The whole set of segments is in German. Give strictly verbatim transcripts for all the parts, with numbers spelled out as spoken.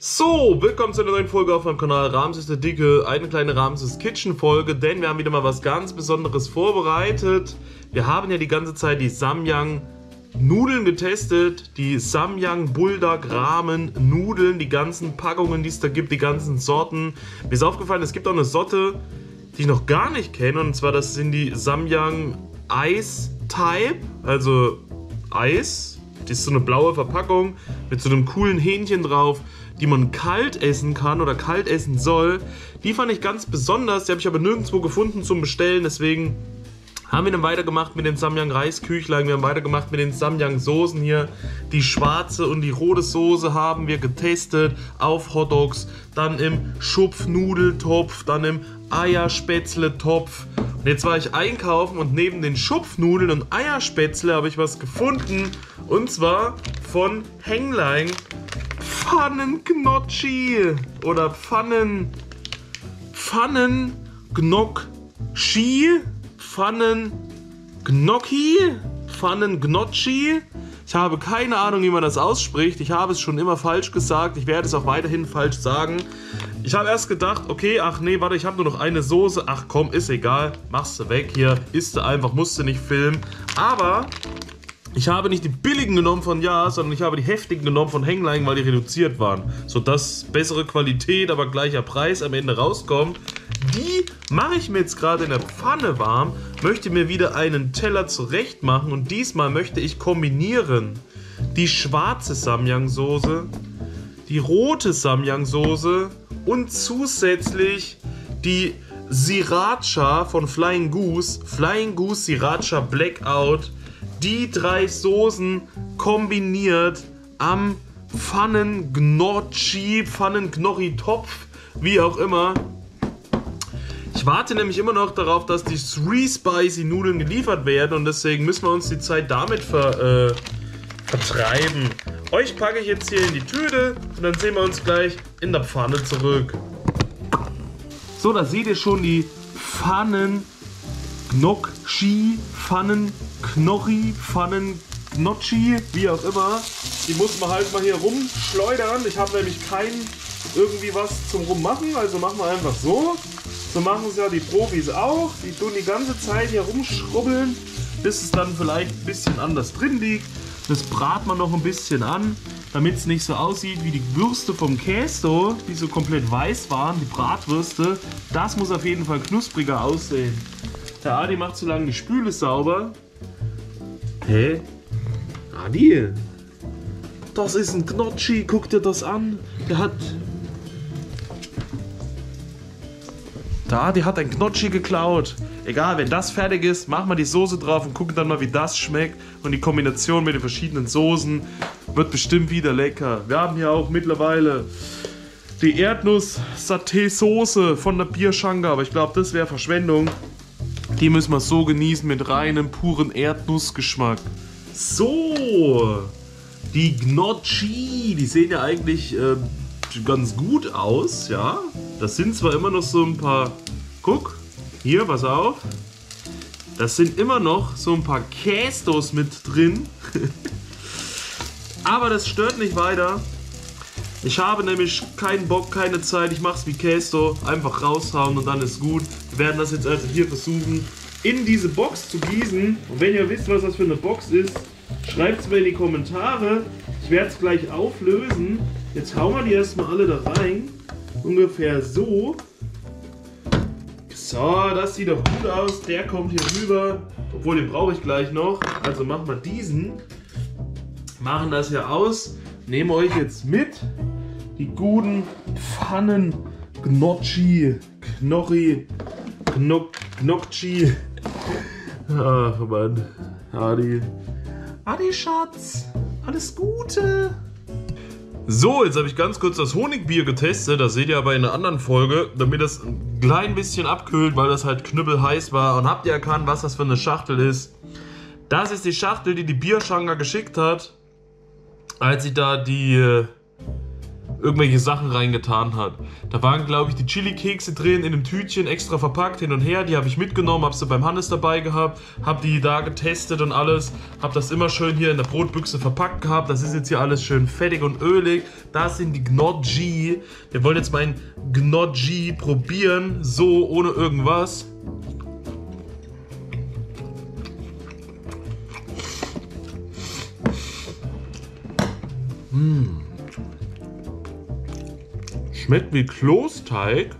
So, willkommen zu einer neuen Folge auf meinem Kanal Ramses der Dicke, eine kleine Ramses Kitchen Folge, denn wir haben wieder mal was ganz Besonderes vorbereitet. Wir haben ja die ganze Zeit die Samyang Nudeln getestet, die Samyang Buldak Ramen Nudeln, die ganzen Packungen, die es da gibt, die ganzen Sorten. Mir ist aufgefallen, es gibt auch eine Sorte, die ich noch gar nicht kenne, und zwar das sind die Samyang Ice Type, also Eis. Das ist so eine blaue Verpackung mit so einem coolen Hähnchen drauf, die man kalt essen kann oder kalt essen soll. Die fand ich ganz besonders, die habe ich aber nirgendwo gefunden zum Bestellen, deswegen haben wir dann weitergemacht mit den Samyang Reisküchlein, wir haben weitergemacht mit den Samyang Soßen hier. Die schwarze und die rote Soße haben wir getestet auf Hotdogs, dann im Schupfnudeltopf, dann im Eierspätzle-Topf. Und jetzt war ich einkaufen und neben den Schupfnudeln und Eierspätzle habe ich was gefunden, und zwar von Hänglein Pfannenknotschi oder Pfannen Pfannengnocchi Pfannengnocchi Pfannengnocchi. Ich habe keine Ahnung, wie man das ausspricht. Ich habe es schon immer falsch gesagt. Ich werde es auch weiterhin falsch sagen. Ich habe erst gedacht, okay, ach nee, warte, ich habe nur noch eine Soße. Ach komm, ist egal. Machst du weg hier. Isst du einfach, musst du nicht filmen. Aber ich habe nicht die billigen genommen von Ja, sondern ich habe die heftigen genommen von Hänglein, weil die reduziert waren. Sodass bessere Qualität, aber gleicher Preis am Ende rauskommt. Die mache ich mir jetzt gerade in der Pfanne warm, möchte mir wieder einen Teller zurecht machen, und diesmal möchte ich kombinieren die schwarze Samyang Soße, die rote Samyang Soße und zusätzlich die Sriracha von Flying Goose, Flying Goose Sriracha Blackout. Die drei Soßen kombiniert am Pfannengnocchi, Pfannengnocchi-Topf, wie auch immer. Ich warte nämlich immer noch darauf, dass die Three Spicy Nudeln geliefert werden, und deswegen müssen wir uns die Zeit damit ver, äh, vertreiben. Euch packe ich jetzt hier in die Tüte und dann sehen wir uns gleich in der Pfanne zurück. So, da seht ihr schon die Pfannengnocchi, Pfannenknochi, Pfannenknotschi, wie auch immer. Die muss man halt mal hier rumschleudern. Ich habe nämlich kein irgendwie was zum Rummachen, also machen wir einfach so. So machen es ja die Profis auch. Die tun die ganze Zeit hier rumschrubbeln, bis es dann vielleicht ein bisschen anders drin liegt. Das braten wir noch ein bisschen an, damit es nicht so aussieht wie die Würste vom Kästo, die so komplett weiß waren, die Bratwürste. Das muss auf jeden Fall knuspriger aussehen. Der Adi macht so lange die Spüle sauber. Hä? Adi? Das ist ein Gnocchi, guck dir das an. Der hat... Der Adi hat ein Gnocchi geklaut. Egal, wenn das fertig ist, machen wir die Soße drauf und gucken dann mal, wie das schmeckt. Und die Kombination mit den verschiedenen Soßen wird bestimmt wieder lecker. Wir haben hier auch mittlerweile die Erdnuss-Saté-Soße von der Bierschanka, aber ich glaube, das wäre Verschwendung. Die müssen wir so genießen mit reinem, puren Erdnussgeschmack. So, die Gnocchi, die sehen ja eigentlich äh, ganz gut aus, ja. Das sind zwar immer noch so ein paar, guck, hier, pass auf. Das sind immer noch so ein paar Kästos mit drin. Aber das stört nicht weiter. Ich habe nämlich keinen Bock, keine Zeit, ich mache es wie Kästo, einfach raushauen und dann ist gut. Wir werden das jetzt also hier versuchen, in diese Box zu gießen. Und wenn ihr wisst, was das für eine Box ist, schreibt es mir in die Kommentare. Ich werde es gleich auflösen. Jetzt hauen wir die erstmal alle da rein. Ungefähr so. So, das sieht doch gut aus. Der kommt hier rüber. Obwohl, den brauche ich gleich noch. Also machen wir diesen. Machen das hier aus. Nehmen euch jetzt mit. Die guten Pfannen Gnocchi. Knochi. Gnoc Gnocchi. Ach Mann. Adi. Adi Schatz. Alles Gute. So, jetzt habe ich ganz kurz das Honigbier getestet. Das seht ihr aber in einer anderen Folge, damit das ein klein bisschen abkühlt, weil das halt knüppelheiß war. Und habt ihr erkannt, was das für eine Schachtel ist? Das ist die Schachtel, die die Bierschanka geschickt hat, als ich da die irgendwelche Sachen reingetan hat. Da waren, glaube ich, die Chili-Kekse drin in einem Tütchen, extra verpackt, hin und her. Die habe ich mitgenommen, habe sie beim Hannes dabei gehabt, habe die da getestet und alles. Habe das immer schön hier in der Brotbüchse verpackt gehabt. Das ist jetzt hier alles schön fettig und ölig. Das sind die Gnocchi. Wir wollen jetzt mal ein Gnocchi probieren, so ohne irgendwas. Mmh. Schmeckt wie Kloßteig.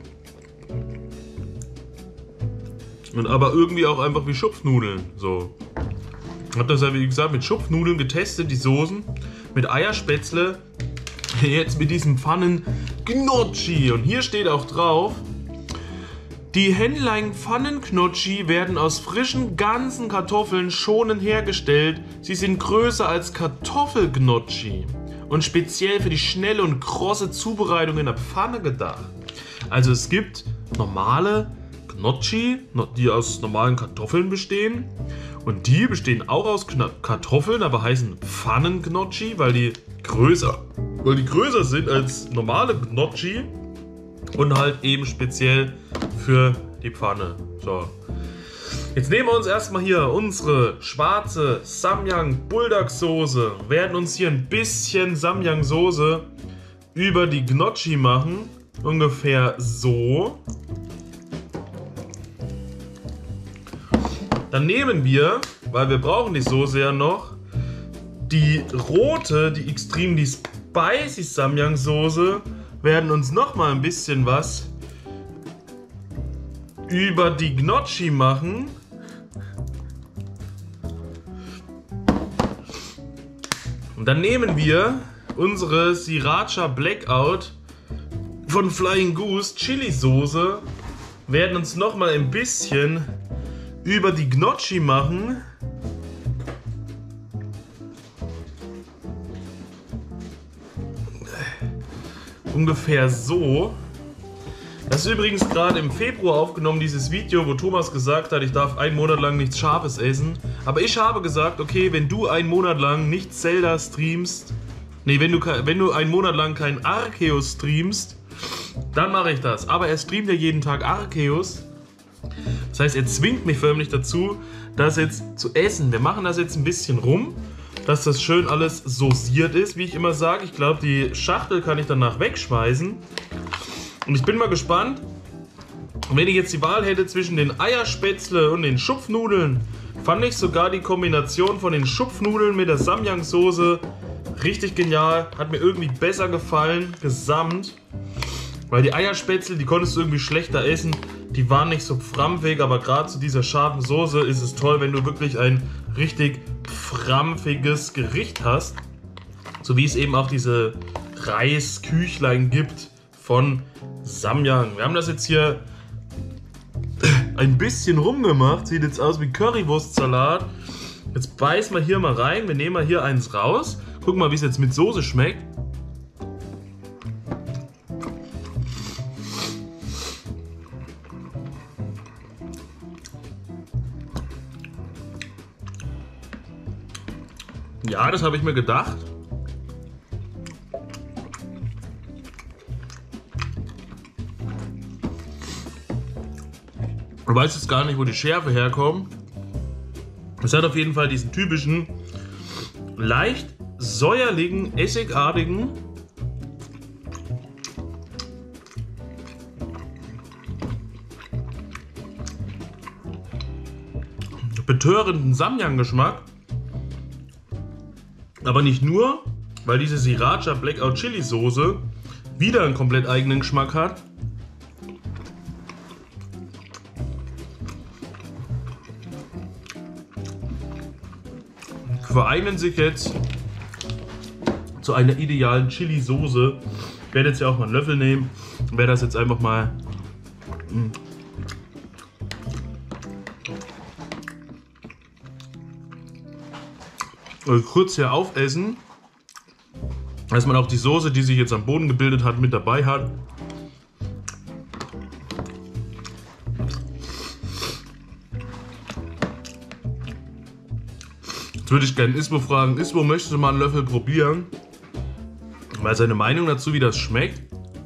Und aber irgendwie auch einfach wie Schupfnudeln. So. Ich habe das ja wie gesagt mit Schupfnudeln getestet, die Soßen. Mit Eierspätzle. Jetzt mit diesem Pfannen Gnocchi. Und hier steht auch drauf: Die Henlein Pfannenknocchi werden aus frischen ganzen Kartoffeln schonend hergestellt. Sie sind größer als Kartoffelgnocchi und speziell für die schnelle und krosse Zubereitung in der Pfanne gedacht. Also es gibt normale Gnocchi, die aus normalen Kartoffeln bestehen. Und die bestehen auch aus Kartoffeln, aber heißen Pfannengnocchi, weil die größer, weil die größer sind als normale Gnocchi. Und halt eben speziell für die Pfanne. So. Jetzt nehmen wir uns erstmal hier unsere schwarze Samyang Buldak Soße. Werden uns hier ein bisschen Samyang Soße über die Gnocchi machen. Ungefähr so. Dann nehmen wir, weil wir brauchen die Soße ja noch, die rote, die Extremely Spicy Samyang Soße. Werden uns noch mal ein bisschen was über die Gnocchi machen. Und dann nehmen wir unsere Sriracha Blackout von Flying Goose Chili Soße, werden uns noch mal ein bisschen über die Gnocchi machen. Ungefähr so. Das ist übrigens gerade im Februar aufgenommen, dieses Video, wo Thomas gesagt hat, ich darf einen Monat lang nichts Scharfes essen. Aber ich habe gesagt, okay, wenn du einen Monat lang nicht Zelda streamst, nee, wenn du, wenn du einen Monat lang kein Arceus streamst, dann mache ich das. Aber er streamt ja jeden Tag Arceus. Das heißt, er zwingt mich förmlich dazu, das jetzt zu essen. Wir machen das jetzt ein bisschen rum, dass das schön alles sauciert ist, wie ich immer sage. Ich glaube, die Schachtel kann ich danach wegschmeißen. Und ich bin mal gespannt, wenn ich jetzt die Wahl hätte zwischen den Eierspätzle und den Schupfnudeln, fand ich sogar die Kombination von den Schupfnudeln mit der Samyang-Soße richtig genial. Hat mir irgendwie besser gefallen, gesamt. Weil die Eierspätzle, die konntest du irgendwie schlechter essen. Die waren nicht so frampfig, aber gerade zu dieser scharfen Soße ist es toll, wenn du wirklich ein richtig frampfiges Gericht hast. So wie es eben auch diese Reisküchlein gibt von Samyang. Wir haben das jetzt hier ein bisschen rumgemacht. Sieht jetzt aus wie Currywurstsalat. Jetzt beißen wir hier mal rein. Wir nehmen mal hier eins raus. Gucken mal, wie es jetzt mit Soße schmeckt. Ja, das habe ich mir gedacht. Ich weiß jetzt gar nicht, wo die Schärfe herkommt. Es hat auf jeden Fall diesen typischen, leicht säuerlichen, essigartigen, betörenden Samyang-Geschmack. Aber nicht nur, weil diese Sriracha Blackout Chili Soße wieder einen komplett eigenen Geschmack hat. Vereinen sich jetzt zu einer idealen Chili Soße. Ich werde jetzt ja auch mal einen Löffel nehmen und werde das jetzt einfach mal kurz hier aufessen, dass man auch die Soße, die sich jetzt am Boden gebildet hat, mit dabei hat. Jetzt würde ich gerne Ismo fragen, Ismo, möchtest du mal einen Löffel probieren? Mal seine Meinung dazu, wie das schmeckt.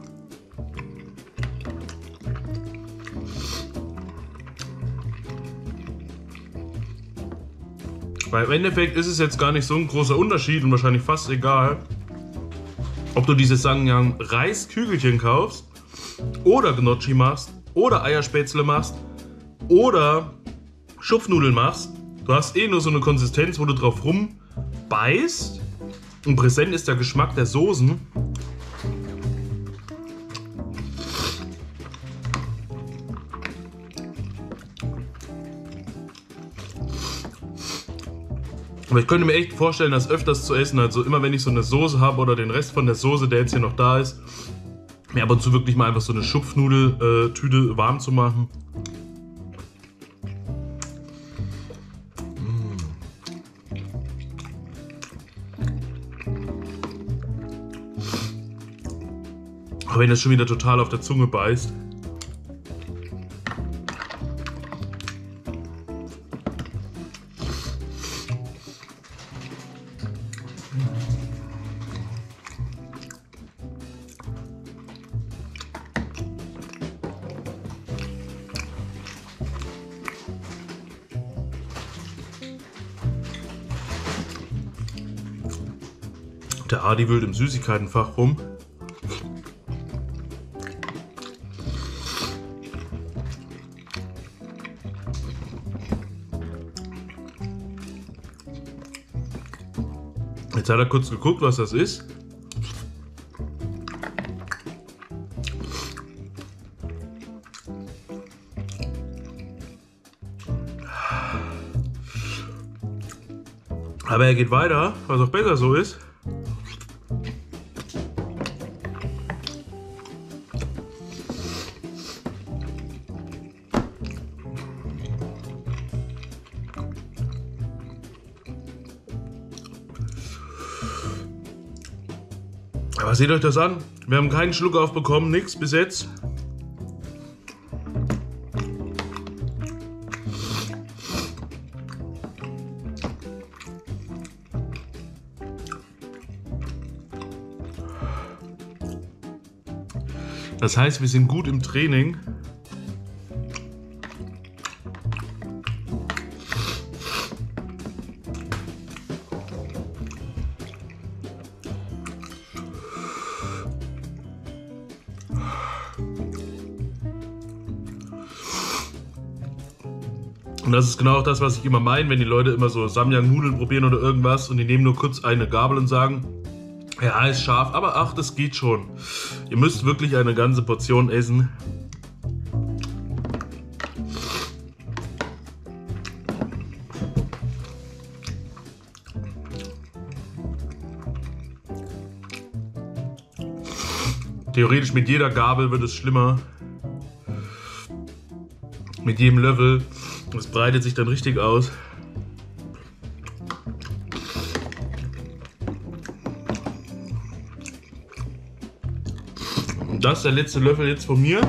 Weil im Endeffekt ist es jetzt gar nicht so ein großer Unterschied und wahrscheinlich fast egal, ob du dieses Samyang Reiskügelchen kaufst oder Gnocchi machst oder Eierspätzle machst oder Schupfnudeln machst. Du hast eh nur so eine Konsistenz, wo du drauf rumbeißt und präsent ist der Geschmack der Soßen. Aber ich könnte mir echt vorstellen, das öfters zu essen. Also immer wenn ich so eine Soße habe oder den Rest von der Soße, der jetzt hier noch da ist, mir ab und zu wirklich mal einfach so eine Schupfnudel-Tüte warm zu machen. Mm. Aber wenn das schon wieder total auf der Zunge beißt. Der Adi wühlt im Süßigkeitenfach rum. Jetzt hat er kurz geguckt, was das ist. Aber er geht weiter, was auch besser so ist. Aber seht euch das an. Wir haben keinen Schluck aufbekommen, nichts bis jetzt. Das heißt, wir sind gut im Training. Und das ist genau auch das, was ich immer meine, wenn die Leute immer so Samyang-Nudeln probieren oder irgendwas und die nehmen nur kurz eine Gabel und sagen, ja, ist scharf, aber ach, das geht schon. Ihr müsst wirklich eine ganze Portion essen. Theoretisch mit jeder Gabel wird es schlimmer. Mit jedem Löffel. Es breitet sich dann richtig aus. Und das ist der letzte Löffel jetzt von mir.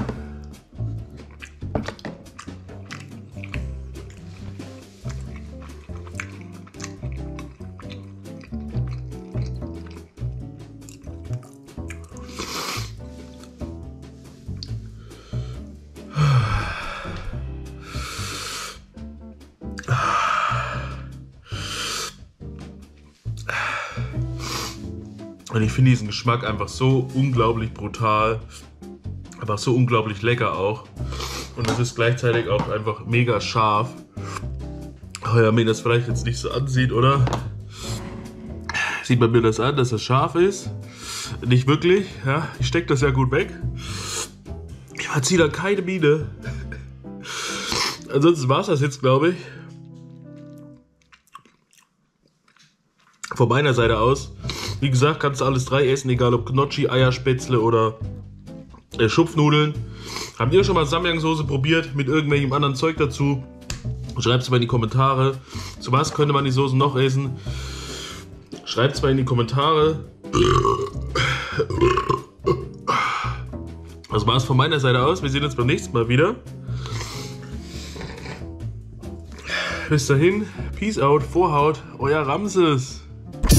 Und ich finde diesen Geschmack einfach so unglaublich brutal, einfach so unglaublich lecker auch. Und es ist gleichzeitig auch einfach mega scharf. Oh ja, mir das vielleicht jetzt nicht so ansieht, oder? Sieht man mir das an, dass es scharf ist? Nicht wirklich, ja. Ich stecke das ja gut weg. Ich verziehe da keine Miene. Ansonsten war es das jetzt, glaube ich. Von meiner Seite aus. Wie gesagt, kannst du alles drei essen, egal ob Gnocchi, Eierspätzle oder äh, Schupfnudeln. Habt ihr schon mal Samyang-Soße probiert mit irgendwelchem anderen Zeug dazu? Schreibt es mal in die Kommentare. Zu was könnte man die Soße noch essen? Schreibt es mal in die Kommentare. Das war es von meiner Seite aus. Wir sehen uns beim nächsten Mal wieder. Bis dahin, Peace out, Vorhaut, euer Ramses.